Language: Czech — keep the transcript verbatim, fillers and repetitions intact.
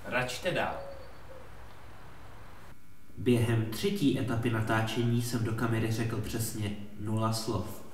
Račte dál. Během třetí etapy natáčení jsem do kamery řekl přesně nula slov.